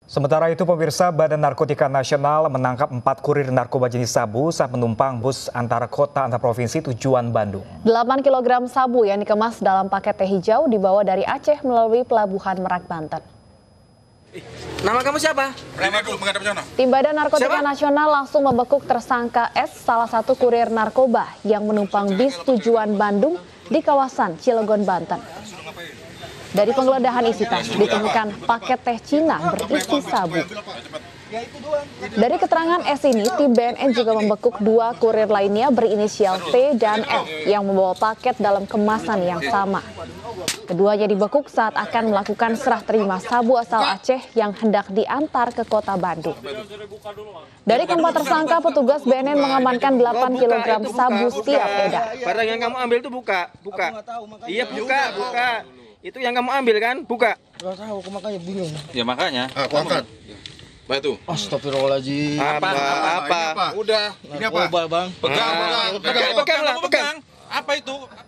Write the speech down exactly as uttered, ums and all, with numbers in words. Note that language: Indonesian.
Sementara itu, pemirsa, Badan Narkotika Nasional menangkap empat kurir narkoba jenis sabu saat menumpang bus antara kota antar provinsi tujuan Bandung. delapan kilogram sabu yang dikemas dalam paket teh hijau dibawa dari Aceh melalui pelabuhan Merak, Banten. Nama kamu siapa? Tim Badan Narkotika Siapa? Nasional langsung membekuk tersangka S, salah satu kurir narkoba yang menumpang bis tujuan Bandung di kawasan Cilegon, Banten. Dari penggeledahan isi tas ditemukan paket teh Cina berisi sabu. Dari keterangan S ini, tim B N N juga membekuk dua kurir lainnya berinisial T dan F yang membawa paket dalam kemasan yang sama. Keduanya dibekuk saat akan melakukan serah terima sabu asal Aceh yang hendak diantar ke kota Bandung. Dari keempat tersangka, petugas B N N mengamankan delapan kilogram sabu siap edar. Barang yang kamu ambil itu buka, buka. Iya buka, buka. Itu yang kamu ambil kan, buka. Gak tahu, aku makanya bingung. Ya makanya. Ah, aku angkat. Baik tuh. Astagfirullahaladzim. Apa, apa, apa. Udah. Ini apa? Narkoba, Bang. Pegang, Ah, pegang, pegang, pegang lah, kamu pegang. Apa itu?